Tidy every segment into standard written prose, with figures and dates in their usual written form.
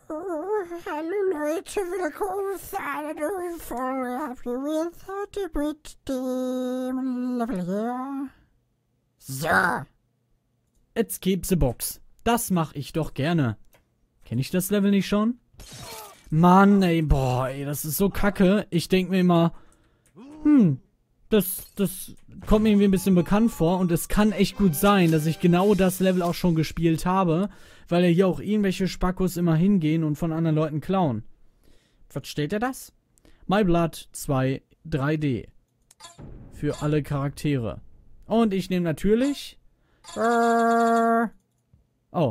Hallo Leute, willkommen zu einer neuen Folge Happy Wheels heute mit dem Level hier. So. Let's keep the box. Das mache ich doch gerne. Kenne ich das Level nicht schon? Mann, ey, boah, ey, das ist so kacke. Ich denke mir immer, das kommt mir irgendwie ein bisschen bekannt vor und es kann echt gut sein, dass ich genau das Level auch schon gespielt habe, weil ja hier auch irgendwelche Spackos immer hingehen und von anderen Leuten klauen. Versteht ihr das? My Blood 2 3D. Für alle Charaktere. Und ich nehme natürlich... Oh.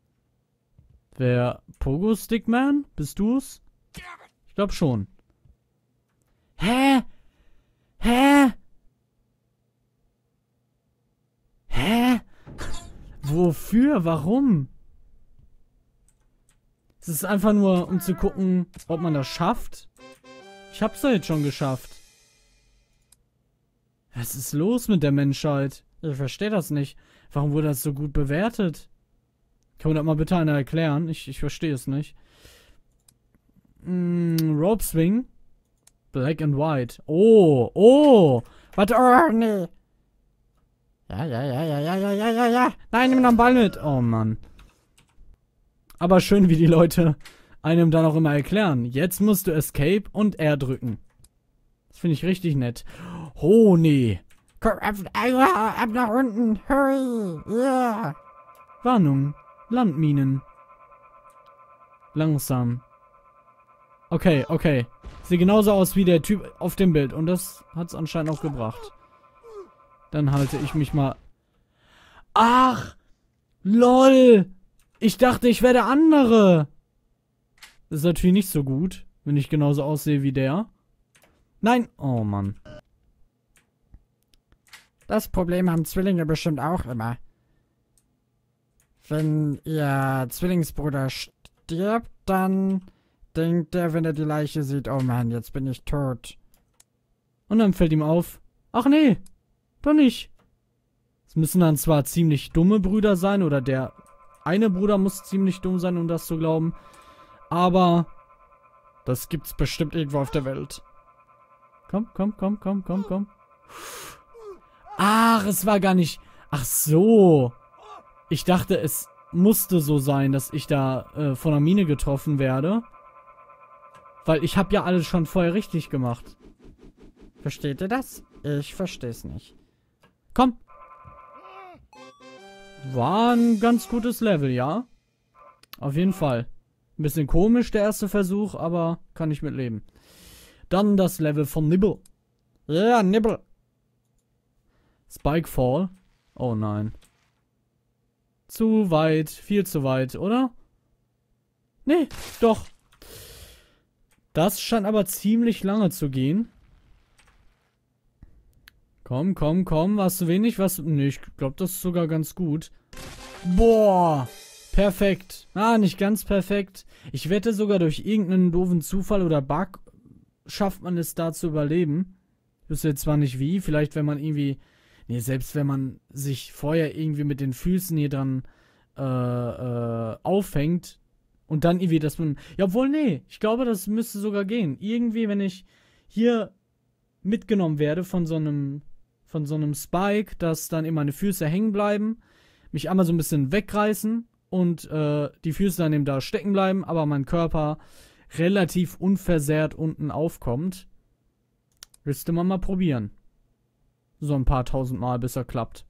Wer? Pogo Stickman? Bist du's? Ich glaube schon. Hä? Hä? Hä? Wofür? Warum? Es ist einfach nur, um zu gucken, ob man das schafft. Ich hab's ja jetzt schon geschafft. Was ist los mit der Menschheit? Ich verstehe das nicht. Warum wurde das so gut bewertet? Kann mir das mal bitte einer erklären? Ich verstehe es nicht. Rope Swing. Black and White. Oh. Warte, oh, nee. Ja. Nein, nimm noch einen Ball mit. Oh, Mann. Aber schön, wie die Leute einem dann auch immer erklären. Jetzt musst du Escape und R drücken. Das finde ich richtig nett. Oh, nee. Komm, ab nach unten. Hurry. Yeah. Warnung. Landminen. Langsam. Okay. Sieht genauso aus wie der Typ auf dem Bild. Und das hat es anscheinend auch gebracht. Dann halte ich mich mal... Ach! LOL! Ich dachte, ich wäre der andere. Das ist natürlich nicht so gut, wenn ich genauso aussehe wie der. Nein! Oh, Mann. Das Problem haben Zwillinge bestimmt auch immer. Wenn ihr Zwillingsbruder stirbt, dann denkt er, wenn er die Leiche sieht, oh Mann, jetzt bin ich tot. Und dann fällt ihm auf, ach nee, doch nicht. Es müssen dann zwar ziemlich dumme Brüder sein, oder der eine Bruder muss ziemlich dumm sein, um das zu glauben, aber das gibt's bestimmt irgendwo auf der Welt. Komm. Ach, es war gar nicht... Ach so. Ich dachte, es musste so sein, dass ich da von der Mine getroffen werde. Weil ich habe ja alles schon vorher richtig gemacht. Versteht ihr das? Ich verstehe es nicht. Komm. War ein ganz gutes Level, ja? Auf jeden Fall. Ein bisschen komisch, der erste Versuch, aber kann ich mitleben. Dann das Level von Nibble. Ja, yeah, Nibble. Spikefall. Oh nein. Zu weit. Viel zu weit, oder? Nee, doch. Das scheint aber ziemlich lange zu gehen. Komm. War's zu wenig? Nee, ich glaube, das ist sogar ganz gut. Boah. Perfekt. Ah, nicht ganz perfekt. Ich wette sogar durch irgendeinen doofen Zufall oder Bug schafft man es da zu überleben. Ich wüsste jetzt zwar nicht wie. Vielleicht, wenn man irgendwie... Nee, selbst wenn man sich vorher irgendwie mit den Füßen hier dran aufhängt und dann irgendwie, dass man... Ja, obwohl, nee. Ich glaube, das müsste sogar gehen. Irgendwie, wenn ich hier mitgenommen werde von so einem Spike, dass dann eben meine Füße hängen bleiben, mich einmal so ein bisschen wegreißen und die Füße dann eben da stecken bleiben, aber mein Körper relativ unversehrt unten aufkommt. Müsste man mal probieren. So ein paar tausend Mal, bis er klappt.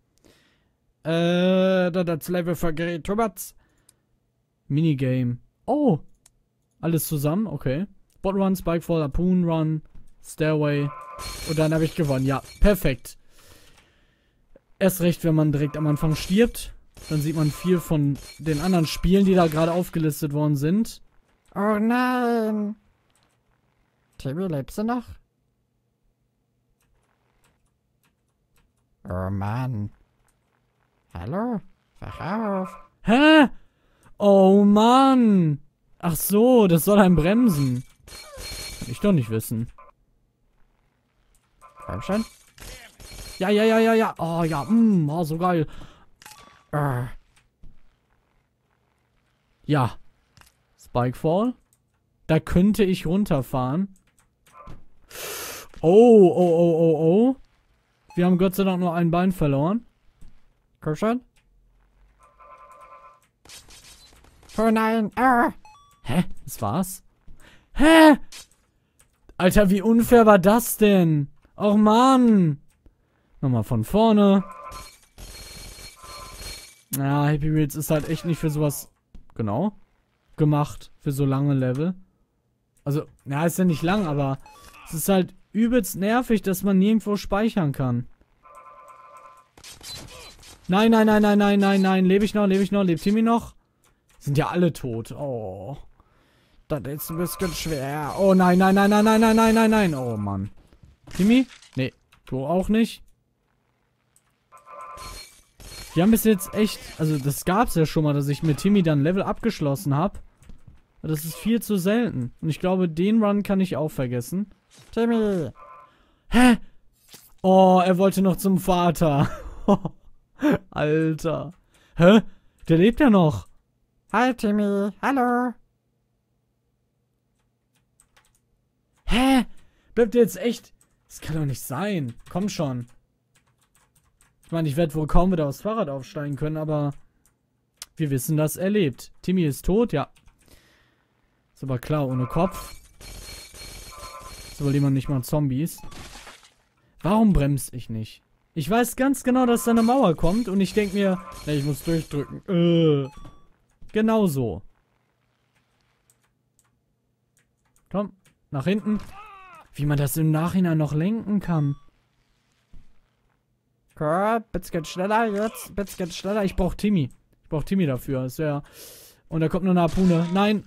Das Level vergerät. Thomas. Minigame. Oh. Alles zusammen, okay. Bot Run, Spikefall, Harpoon Run, Stairway. Und dann habe ich gewonnen. Ja, perfekt. Erst recht, wenn man direkt am Anfang stirbt. Dann sieht man viel von den anderen Spielen, die da gerade aufgelistet worden sind. Oh nein. Timmy, lebst du noch? Oh Mann. Hallo? Wach auf. Hä? Oh Mann. Ach so, das soll einen bremsen. Kann ich doch nicht wissen. Komm schon. Ja. Oh ja, oh, so geil. Ja. Spikefall. Da könnte ich runterfahren. Oh. Wir haben Gott sei Dank nur ein Bein verloren. Komm schon. Oh nein. Hä? Das war's? Hä? Alter, wie unfair war das denn? Och Mann. Nochmal von vorne. Ja, Happy Wheels ist halt echt nicht für sowas genau gemacht. Für so lange Level. Also, ja, ist ja nicht lang, aber es ist halt übelst nervig, dass man nirgendwo speichern kann. Nein. Lebe ich noch? Lebt Timmy noch? Sind ja alle tot. Oh. Das ist ein bisschen schwer. Oh nein. Oh Mann. Timmy? Nee. Du auch nicht. Wir haben bis jetzt echt... Also das gab's ja schon mal, dass ich mit Timmy dann Level abgeschlossen habe. Das ist viel zu selten. Und ich glaube, den Run kann ich auch vergessen. Timmy. Hä? Oh, er wollte noch zum Vater. Alter. Hä? Der lebt ja noch. Hi, Timmy. Hallo. Hä? Bleibt ihr jetzt echt... Das kann doch nicht sein. Komm schon. Ich meine, ich werde wohl kaum wieder aufs Fahrrad aufsteigen können, aber... Wir wissen, dass er lebt. Timmy ist tot, ja. Ist aber klar, ohne Kopf. Ist überleben nicht mal Zombies. Warum bremse ich nicht? Ich weiß ganz genau, dass da eine Mauer kommt und ich denke mir, nee, ich muss durchdrücken. Genau so. Komm, nach hinten. Wie man das im Nachhinein noch lenken kann. Gut, bisschen schneller jetzt. Bisschen schneller. Ich brauche Timmy. Ich brauche Timmy dafür. Ist ja... Und da kommt nur eine Harpune. Nein.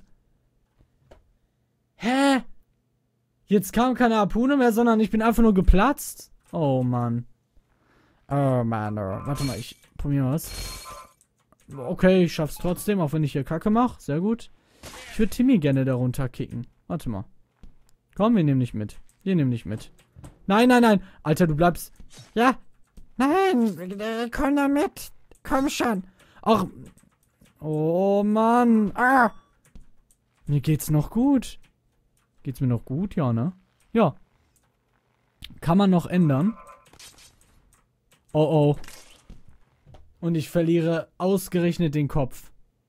Hä? Jetzt kam keine Harpune mehr, sondern ich bin einfach nur geplatzt. Oh, Mann. Oh, Mann. Warte mal, ich probiere was. Okay, ich schaff's trotzdem, auch wenn ich hier Kacke mache. Sehr gut. Ich würde Timmy gerne darunter kicken. Warte mal. Komm, wir nehmen nicht mit. Wir nehmen nicht mit. Nein. Alter, du bleibst... Ja. Nein. Komm da mit. Komm schon. Ach. Oh, Mann. Mir geht's noch gut. Geht's mir noch gut? Ja, ne? Ja. Kann man noch ändern. Oh. Und ich verliere ausgerechnet den Kopf.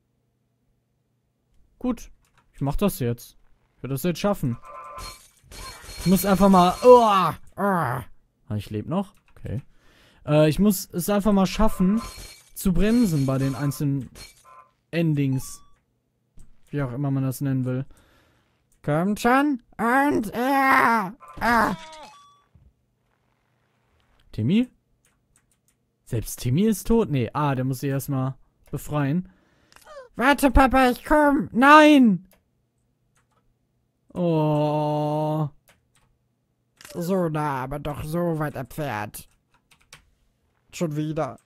Gut. Ich mach das jetzt. Ich werde das jetzt schaffen. Ich muss einfach mal... Ich lebe noch? Okay. Ich muss es einfach mal schaffen, zu bremsen bei den einzelnen Endings. Wie auch immer man das nennen will. Kommt schon. Und Timmy? Selbst Timmy ist tot? Nee, der muss sich erstmal befreien. Warte, Papa, ich komm. Nein! Oh. So nah, aber doch so weit entfernt. Schon wieder.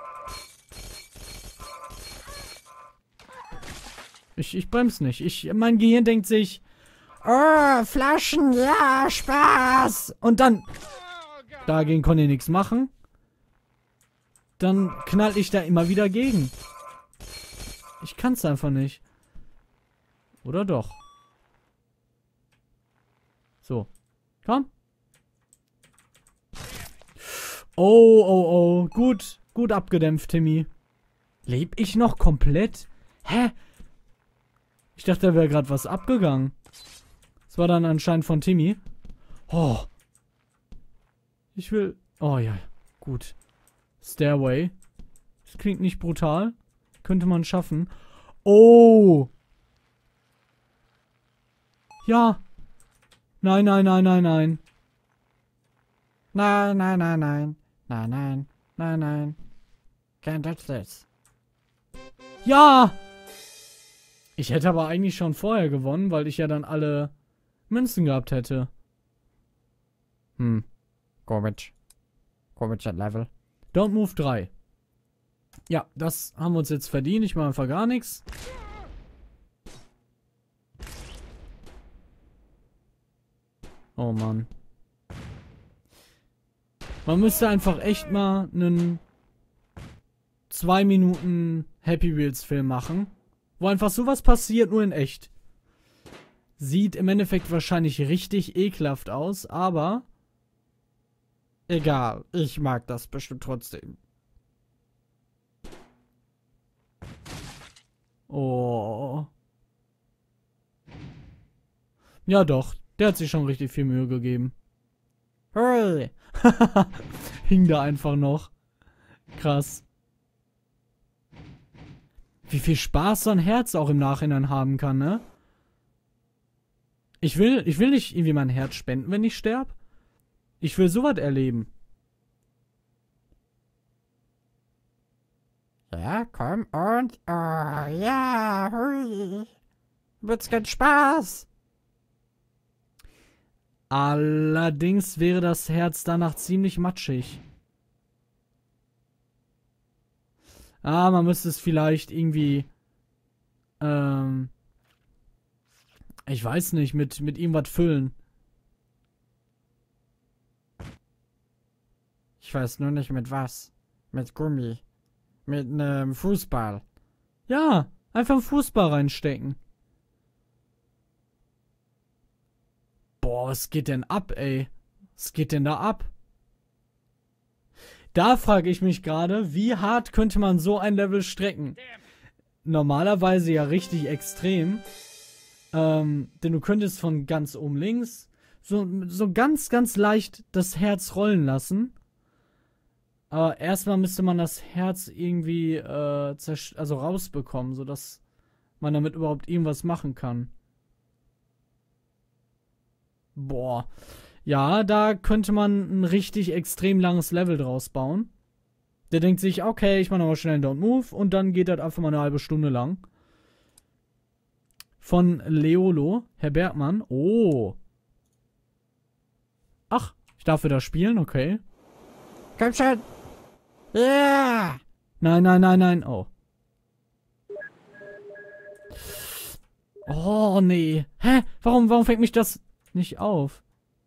Ich bremse nicht. Mein Gehirn denkt sich... Oh, Flaschen, ja, Spaß. Und dann... Dagegen konnte ich nichts machen. Dann knall ich da immer wieder gegen. Ich kann's einfach nicht. Oder doch? So. Komm. Oh. Gut abgedämpft, Timmy. Leb ich noch komplett? Hä? Ich dachte, da wäre gerade was abgegangen. Das war dann anscheinend von Timmy. Oh. Ich will... Oh ja, gut. Stairway. Das klingt nicht brutal. Könnte man schaffen. Oh. Ja. Nein. Nein. Can't touch this. Ja. Ich hätte aber eigentlich schon vorher gewonnen, weil ich ja dann alle Münzen gehabt hätte. Komisch. Komischer Level. Don't Move 3. Ja, das haben wir uns jetzt verdient. Ich mache einfach gar nichts. Oh Mann. Man müsste einfach echt mal einen 2 Minuten Happy Wheels Film machen. Wo einfach sowas passiert, nur in echt. Sieht im Endeffekt wahrscheinlich richtig ekelhaft aus, aber egal, ich mag das bestimmt trotzdem. Oh. Ja doch, der hat sich schon richtig viel Mühe gegeben. Hey. Hing da einfach noch. Krass. Wie viel Spaß so ein Herz auch im Nachhinein haben kann, ne? Ich will nicht irgendwie mein Herz spenden, wenn ich sterbe. Ich will sowas erleben. Ja, komm und... Oh, ja, hui. Wird's kein Spaß. Allerdings wäre das Herz danach ziemlich matschig. Ah, man müsste es vielleicht irgendwie... ich weiß nicht, mit irgendwas füllen. Ich weiß nur nicht mit was. Mit Gummi. Mit einem Fußball. Ja, einfach einen Fußball reinstecken. Boah, was geht denn ab, ey? Was geht denn da ab? Da frage ich mich gerade, wie hart könnte man so ein Level strecken? Normalerweise ja richtig extrem. Denn du könntest von ganz oben links so ganz, ganz leicht das Herz rollen lassen. Aber erstmal müsste man das Herz irgendwie also rausbekommen, sodass man damit überhaupt irgendwas machen kann. Boah. Ja, da könnte man ein richtig extrem langes Level draus bauen. Der denkt sich, okay, ich mache nochmal schnell einen Don't Move und dann geht das einfach mal eine halbe Stunde lang. Von Leolo, Herr Bergmann. Oh. Ach, ich darf wieder spielen, okay. Komm schon. Ja. Yeah. Nein, nein, nein, nein. Oh. Oh, nee. Hä? Warum fängt mich das nicht auf?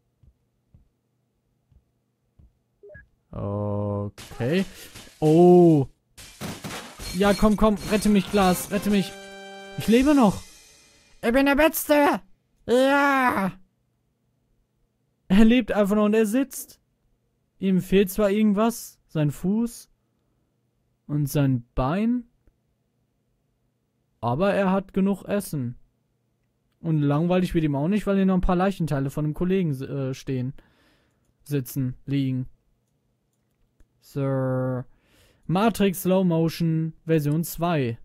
Okay. Oh. Ja, komm, rette mich, Glas, rette mich. Ich lebe noch. Ich bin der Beste. Ja. Er lebt einfach noch und er sitzt. Ihm fehlt zwar irgendwas, sein Fuß und sein Bein, aber er hat genug Essen. Und langweilig wird ihm auch nicht, weil hier noch ein paar Leichenteile von einem Kollegen liegen. So. Matrix Slow Motion Version 2.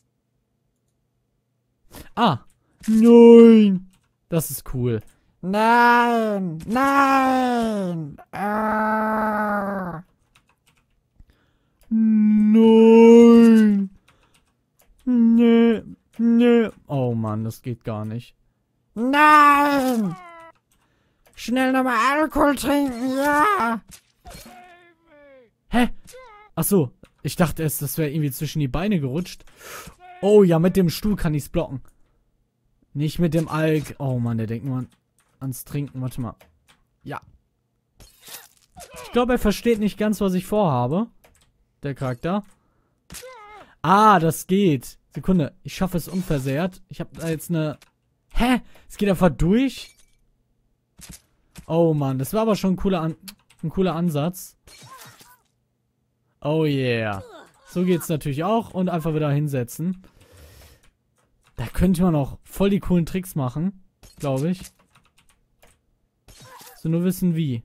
Ah. Nein. Das ist cool. Nein. Nein. Ah. Nein. Nee. Nee. Oh Mann, das geht gar nicht. Nein. Schnell nochmal Alkohol trinken, ja. Hä? Achso, ich dachte erst, das wäre irgendwie zwischen die Beine gerutscht. Oh ja, mit dem Stuhl kann ich's blocken. Nicht mit dem Alk. Oh Mann, der denkt nur ans Trinken. Warte mal. Ja. Ich glaube, er versteht nicht ganz, was ich vorhabe. Der Charakter. Ah, das geht. Sekunde, ich schaffe es unversehrt. Ich habe da jetzt eine... Hä? Es geht einfach durch? Oh Mann, das war aber schon ein cooler Ansatz. Oh yeah. So geht's natürlich auch. Und einfach wieder hinsetzen. Da könnte man auch voll die coolen Tricks machen. Glaube ich. So nur wissen wie.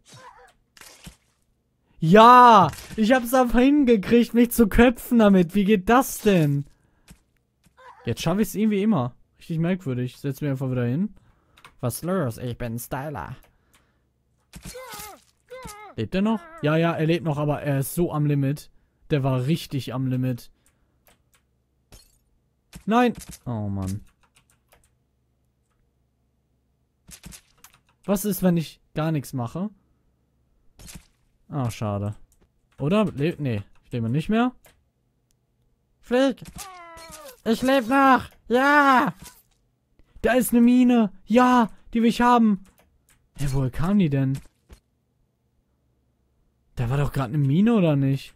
Ja! Ich hab's einfach hingekriegt, mich zu köpfen damit. Wie geht das denn? Jetzt schaffe ich es irgendwie immer. Richtig merkwürdig. Setz mich einfach wieder hin. Was los? Ich bin Styler. Lebt er noch? Ja, ja, er lebt noch, aber er ist so am Limit. Der war richtig am Limit. Nein! Oh Mann. Was ist, wenn ich gar nichts mache? Ah, schade. Oder? Nee, ich lebe nicht mehr. Flieg! Ich lebe noch! Ja! Da ist eine Mine! Ja! Die will ich haben! Hey, woher kam die denn? Da war doch gerade eine Mine, oder nicht?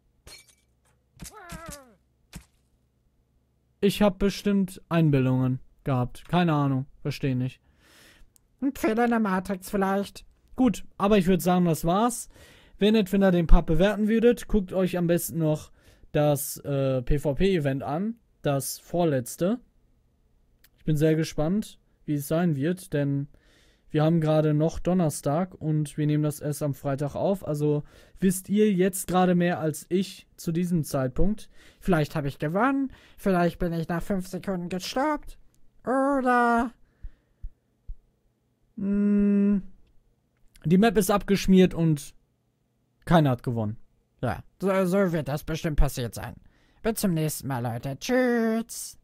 Ich habe bestimmt Einbildungen. gehabt. Keine Ahnung. Verstehe nicht. Ein Fehler in der Matrix vielleicht. Gut, aber ich würde sagen, das war's. Wenn ihr den Part bewerten würdet, guckt euch am besten noch das PvP-Event an. Das vorletzte. Ich bin sehr gespannt, wie es sein wird, denn wir haben gerade noch Donnerstag und wir nehmen das erst am Freitag auf. Also wisst ihr jetzt gerade mehr als ich zu diesem Zeitpunkt. Vielleicht habe ich gewonnen. Vielleicht bin ich nach 5 Sekunden gestoppt. Oder... Die Map ist abgeschmiert und keiner hat gewonnen. Ja, so wird das bestimmt passiert sein. Bis zum nächsten Mal, Leute. Tschüss.